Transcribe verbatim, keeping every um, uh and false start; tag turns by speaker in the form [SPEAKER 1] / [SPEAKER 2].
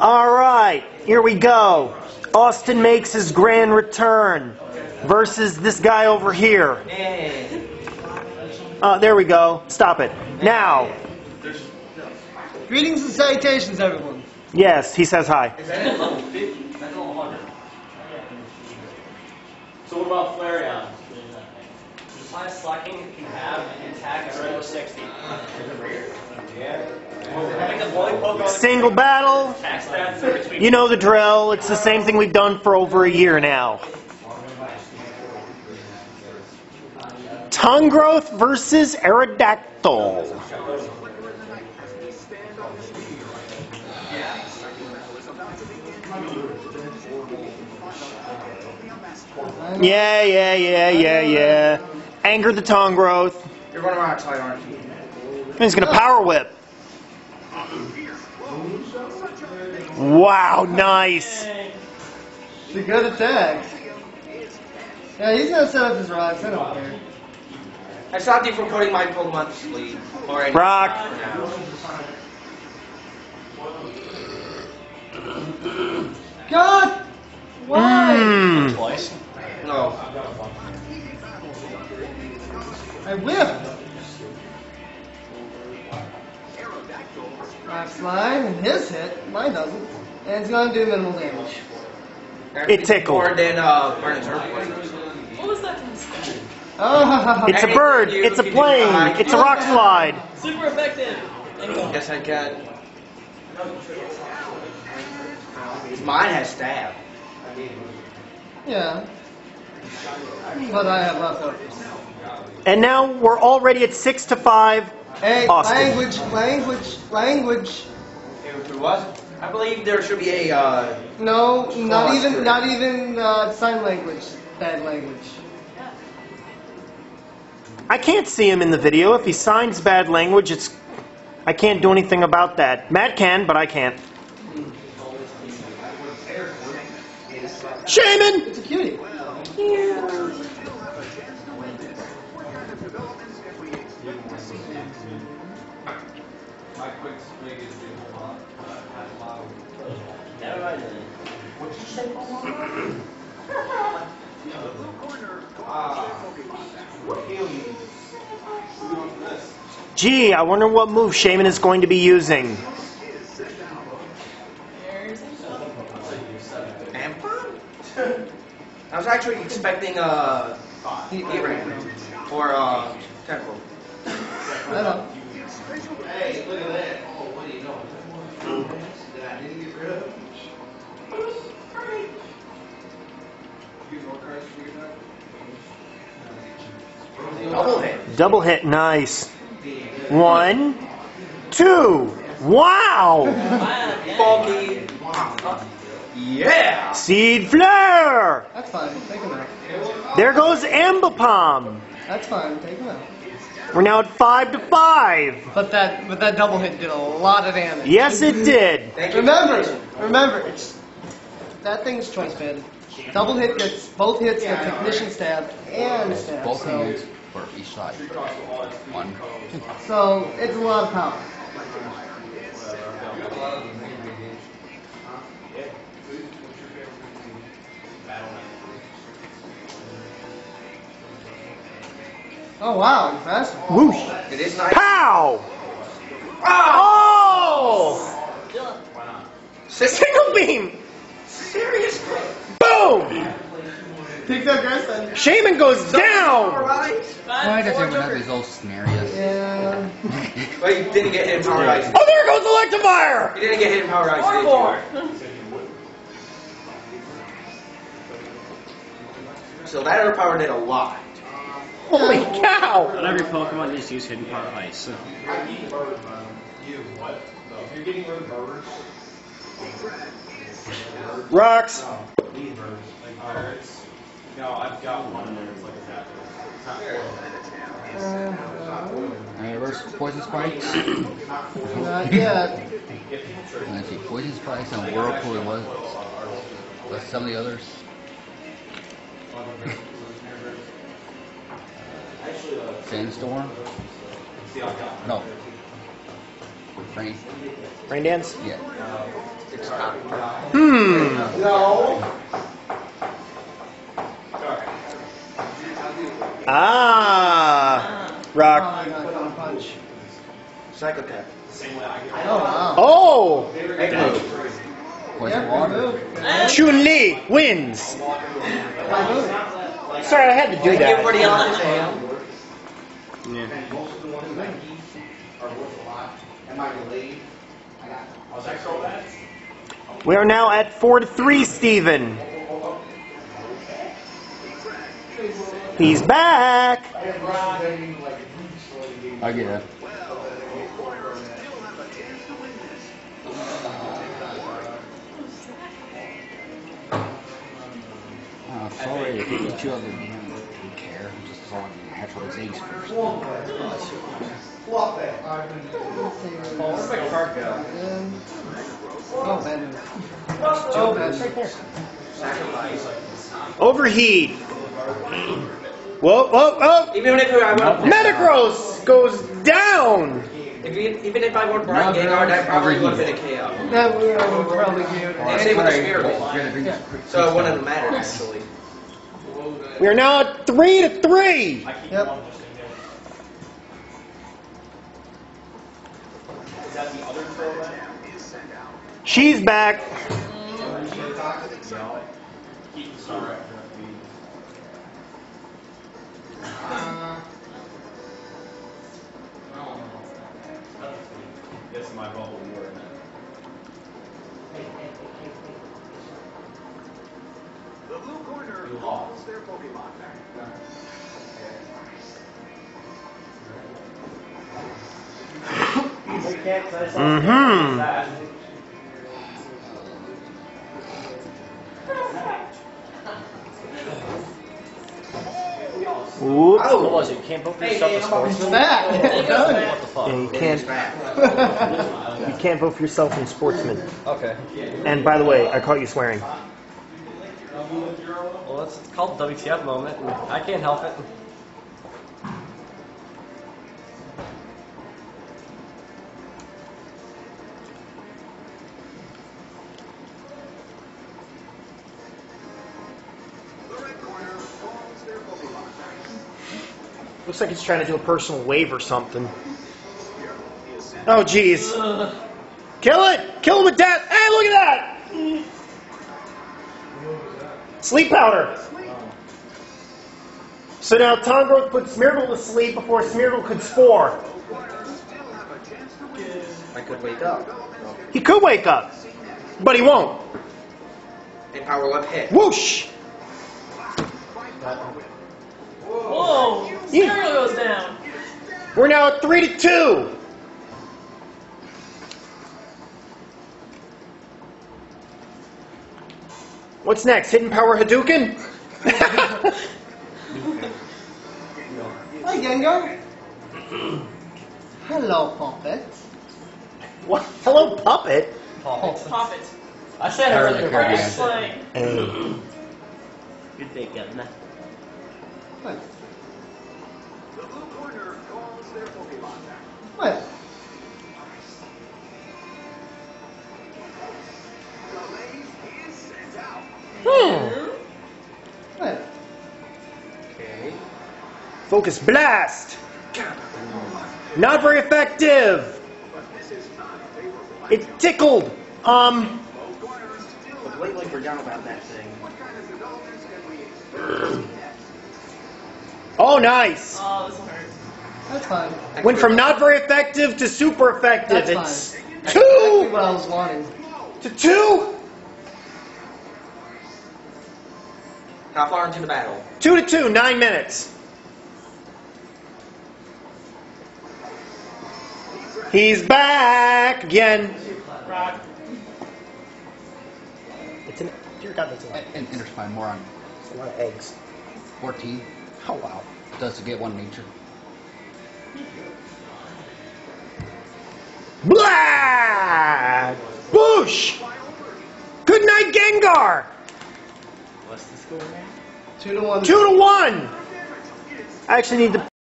[SPEAKER 1] All right, here we go. Austin makes his grand return versus this guy over here. Uh, there we go. Stop it. Now.
[SPEAKER 2] Greetings and salutations, everyone.
[SPEAKER 1] Yes, he says hi.
[SPEAKER 3] Is that at level fifty? That's level one hundred. So what about Flareon? The highest slacking can have an attack at level sixty. Yeah.
[SPEAKER 1] Single battle. You know the drill. It's the same thing we've done for over a year now. Tongue growth versus Aerodactyl. Yeah, yeah, yeah, yeah, yeah. Anger the tongue growth.
[SPEAKER 4] You're running around outside, aren't you?
[SPEAKER 1] He's gonna power whip. Wow, nice.
[SPEAKER 2] It's a good attack. Yeah, he's gonna set up his rocks. I don't care.
[SPEAKER 4] I stopped you from putting my Pokemon to sleep. Already.
[SPEAKER 1] Rock.
[SPEAKER 2] God! Why?
[SPEAKER 1] Mm.
[SPEAKER 3] Twice?
[SPEAKER 4] No.
[SPEAKER 2] I whipped. Rock slide, and his hit. Mine doesn't. And it's gonna do minimal damage.
[SPEAKER 1] It tickled.
[SPEAKER 4] More than uh, Burns Earthquake.
[SPEAKER 5] What was that kind of stuff?
[SPEAKER 2] Oh,
[SPEAKER 1] It's a bird. It's a plane. It's a rock slide.
[SPEAKER 5] Super effective.
[SPEAKER 4] Yes, I can. Mine has stab.
[SPEAKER 2] yeah. But I have leftovers.
[SPEAKER 1] And now we're already at six to five.
[SPEAKER 2] Hey,
[SPEAKER 1] Austin.
[SPEAKER 2] language, language, language.
[SPEAKER 4] What? I believe there should be a. Uh,
[SPEAKER 2] No, not
[SPEAKER 4] Foster.
[SPEAKER 2] even, not even uh, sign language. Bad language.
[SPEAKER 1] I can't see him in the video. If he signs bad language, it's I can't do anything about that. Matt can, but I can't. Shaman!
[SPEAKER 2] It's a cutie.
[SPEAKER 1] Gee, I wonder what move Shaman is going to be using.
[SPEAKER 4] Ampon? I was actually expecting uh, E-Ram or uh, Temple.
[SPEAKER 2] I know.
[SPEAKER 4] Hey, look at that. Oh, what are you doing? That I didn't get rid of? Double hit.
[SPEAKER 1] Double hit, nice. One, two. Wow!
[SPEAKER 4] Bulky. Yeah.
[SPEAKER 1] Seed flare!
[SPEAKER 2] That's fine. Take him out.
[SPEAKER 1] There goes Ambipom.
[SPEAKER 2] That's fine. Take him out.
[SPEAKER 1] We're now at five to five.
[SPEAKER 2] But that, but that double hit did a lot of damage.
[SPEAKER 1] Yes, it did.
[SPEAKER 4] Thank you.
[SPEAKER 2] Remember, remember, it's that thing's choice bed. Double hit gets both hits get technician stab and stab.
[SPEAKER 6] Both
[SPEAKER 2] So,
[SPEAKER 6] hands for each side. One.
[SPEAKER 2] so it's a lot of power. Oh wow, impressive.
[SPEAKER 1] Whoosh.
[SPEAKER 4] It is nice.
[SPEAKER 1] Pow! Oh! Single beam!
[SPEAKER 4] Seriously?
[SPEAKER 1] Boom!
[SPEAKER 2] Take that grass then.
[SPEAKER 1] Shaman goes down!
[SPEAKER 4] Alright.
[SPEAKER 6] Why does everyone have these old scenarios?
[SPEAKER 2] Yeah.
[SPEAKER 4] Well, you didn't get hit in Power Ice.
[SPEAKER 1] Oh, there goes Electivire!
[SPEAKER 4] You didn't get hit in Power Ice, did you? So that other power did a lot.
[SPEAKER 1] Holy cow!
[SPEAKER 3] Not every Pokemon just use Hidden Power Ice.
[SPEAKER 1] Rocks.
[SPEAKER 3] No, I've got one in there. It's like a
[SPEAKER 6] Alright, reverse poison spikes.
[SPEAKER 2] Not yet.
[SPEAKER 6] Let's see, poison spikes and whirlpool and what? What's some of the others? Sandstorm? No. Rain.
[SPEAKER 1] Rain dance?
[SPEAKER 6] Yeah.
[SPEAKER 1] Hmm.
[SPEAKER 4] No.
[SPEAKER 1] Ah.
[SPEAKER 2] Oh,
[SPEAKER 1] Rock.
[SPEAKER 2] I got one punch.
[SPEAKER 4] Psychopath.
[SPEAKER 2] Oh, wow.
[SPEAKER 1] Oh.
[SPEAKER 6] Poison
[SPEAKER 2] Yeah,
[SPEAKER 6] water.
[SPEAKER 2] good move.
[SPEAKER 1] Chun-Li wins.
[SPEAKER 2] Good move.
[SPEAKER 1] Sorry, I had to do
[SPEAKER 3] Thank you for
[SPEAKER 1] that.
[SPEAKER 3] the honor.
[SPEAKER 1] Yeah.
[SPEAKER 4] Most of the ones I keep are worth a lot. Am I delayed? I got. Was I so bad?
[SPEAKER 1] We are now at four to three, Steven. He's back.
[SPEAKER 6] I get it. Uh, sorry if each other didn't care. Just as long as you have for his age first.
[SPEAKER 4] Flop that.
[SPEAKER 3] Where's my card go?
[SPEAKER 2] Oh, bad move. Oh, bad move.
[SPEAKER 3] Sacrifice.
[SPEAKER 1] Overheat. Whoa, whoa, whoa.
[SPEAKER 3] Even if I would,
[SPEAKER 1] Metagross goes down.
[SPEAKER 3] if you, even if I would Brian Gengar, that probably would have been a K O.
[SPEAKER 2] That would have probably given
[SPEAKER 3] And same with the Spirit Ball.
[SPEAKER 6] Yeah.
[SPEAKER 3] So it wouldn't have mattered actually.
[SPEAKER 1] We are now at three to three.
[SPEAKER 2] Yep.
[SPEAKER 3] Is that the other throwback?
[SPEAKER 1] She's back.
[SPEAKER 3] Keep the star after This is my bubble war.
[SPEAKER 7] The blue corner calls their Pokemon back.
[SPEAKER 1] Mm-hmm. Whoop.
[SPEAKER 3] Oh, what was it? You can't vote for yourself as
[SPEAKER 2] It's
[SPEAKER 3] sportsman?
[SPEAKER 2] back. Done.
[SPEAKER 3] What the fuck?
[SPEAKER 1] Yeah, you can't. You can't vote for yourself in sportsman.
[SPEAKER 3] Okay.
[SPEAKER 1] And by the way, I caught you swearing.
[SPEAKER 3] Well, it's called the W T F moment, and I can't help it.
[SPEAKER 7] The red corner calls their Pokemon back.
[SPEAKER 1] Looks like it's trying to do a personal wave or something.
[SPEAKER 7] Here is Sand.
[SPEAKER 1] Oh, jeez. Kill it! Kill him with death! Hey, look at that! Sleep powder. So now Tongrowth put Smeargle to sleep before Smeargle could spore.
[SPEAKER 3] I could wake up.
[SPEAKER 1] He could wake up, but he won't.
[SPEAKER 3] And power up hit.
[SPEAKER 1] Whoosh!
[SPEAKER 5] Whoa!
[SPEAKER 1] Yeah.
[SPEAKER 5] Smeargle goes down.
[SPEAKER 1] We're now at three to two. What's next? Hidden Power Hadouken?
[SPEAKER 2] Hi, Gengar. Hello, Puppet.
[SPEAKER 1] What? Hello, puppet.
[SPEAKER 5] Pop it.
[SPEAKER 3] I said
[SPEAKER 6] Power
[SPEAKER 3] earlier.
[SPEAKER 6] the card,
[SPEAKER 5] French
[SPEAKER 6] yeah.
[SPEAKER 5] slang.
[SPEAKER 1] Hey.
[SPEAKER 3] Good day, Governor.
[SPEAKER 2] What?
[SPEAKER 7] The blue corner calls their Pokemon back.
[SPEAKER 2] What?
[SPEAKER 7] Blaze is sent out.
[SPEAKER 1] Hmm.
[SPEAKER 2] What?
[SPEAKER 3] Okay.
[SPEAKER 1] Focus Blast. Not very effective.
[SPEAKER 7] But this is not favorable.
[SPEAKER 1] It tickled. Um.
[SPEAKER 3] But lately we're down about that thing.
[SPEAKER 7] What kind of developments can we expect?
[SPEAKER 1] Oh, nice.
[SPEAKER 5] Oh, this will hurt.
[SPEAKER 2] That's fine.
[SPEAKER 1] Went from not very effective to super effective.
[SPEAKER 2] That's
[SPEAKER 1] It's
[SPEAKER 2] Exactly
[SPEAKER 1] two
[SPEAKER 2] what I was wanting.
[SPEAKER 1] to two.
[SPEAKER 3] How far into the battle?
[SPEAKER 1] Two to two. Nine minutes. He's back again.
[SPEAKER 5] Rock.
[SPEAKER 1] It's an. Dear God, that's a lot.
[SPEAKER 6] And Interspine Moron.
[SPEAKER 1] It's a lot of eggs.
[SPEAKER 6] fourteen.
[SPEAKER 1] Oh wow.
[SPEAKER 6] Does to get one nature.
[SPEAKER 1] Blah! Boosh! Good night, Gengar!
[SPEAKER 3] What's the score now?
[SPEAKER 2] Two to one.
[SPEAKER 1] Two to one! I actually need to